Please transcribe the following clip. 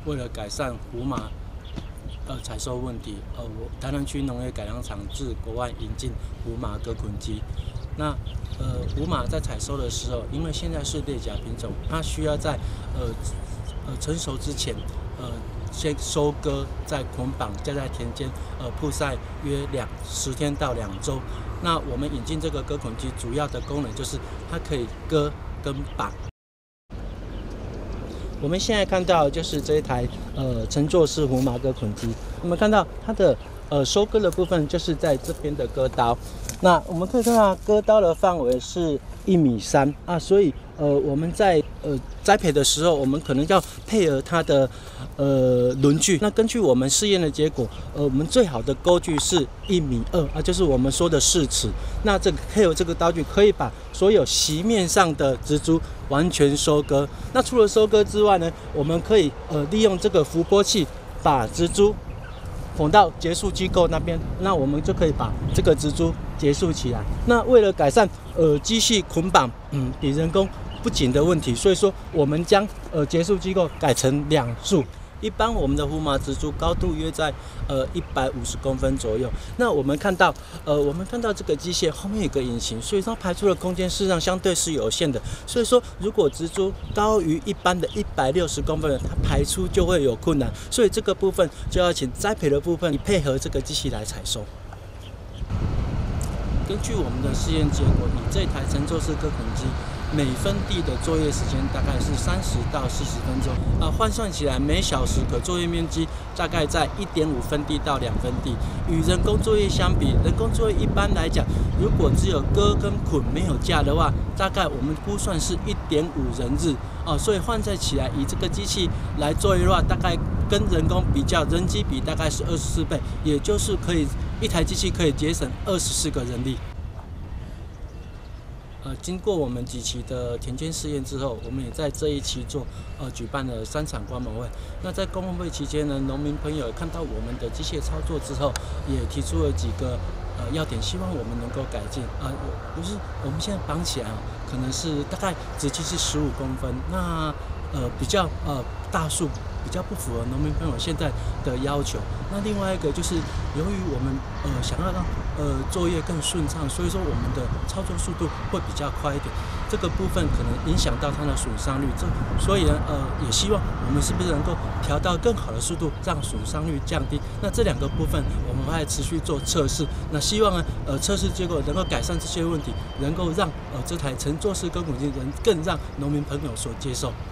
为了改善胡麻采收问题，台南区农业改良场自国外引进胡麻割捆机。那胡麻在采收的时候，因为现在是裂甲品种，它需要在成熟之前，先收割，再捆绑，再在田间曝晒约10天到2周。那我们引进这个割捆机，主要的功能就是它可以割跟绑。我们现在看到就是这一台乘坐式胡麻割捆机，我们看到它的收割的部分就是在这边的割刀。那我们可以看到割刀的范围是1.3米啊，所以我们在栽培的时候，我们可能要配合它的轮距。那根据我们试验的结果，我们最好的钩距是1.2米啊，就是我们说的4尺。那这个配合这个刀具，可以把所有席面上的植株完全收割。那除了收割之外呢，我们可以利用这个浮拨器把植株缝到结束机构那边，那我们就可以把这个植株结束起来。那为了改善机器捆绑比人工不紧的问题，所以说我们将结束机构改成2束。一般我们的胡麻植株高度约在150公分左右。那我们看到这个机械后面有个引擎，所以它排出的空间事实上相对是有限的。所以说，如果植株高于一般的160公分，它排出就会有困难。所以这个部分就要请栽培的部分配合这个机器来采收。根据我们的试验结果，以这台乘坐式割捆机，每分地的作业时间大概是30到40分钟，换算起来每小时可作业面积大概在1.5分地到2分地。与人工作业相比，人工作业一般来讲，如果只有割跟捆没有架的话，大概我们估算是1.5人日所以换算起来，以这个机器来作业的话，大概跟人工比较，人机比大概是24倍，也就是可以一台机器可以节省24个人力。经过我们几期的田间试验之后，我们也在这一期举办了3场观摩会。那在观摩会期间呢，农民朋友看到我们的机械操作之后，也提出了几个要点，希望我们能够改进就是我们现在绑起来可能是大概直径是15公分，那比较大树比较不符合农民朋友现在的要求。那另外一个就是由于我们想要让作业更顺畅，所以说我们的操作速度会比较快一点，这个部分可能影响到它的损伤率。所以呢也希望我们是不是能够调到更好的速度，让损伤率降低。那这2个部分我们会持续做测试。那希望呢测试结果能够改善这些问题，能够让这台乘坐式割捆机更让农民朋友所接受。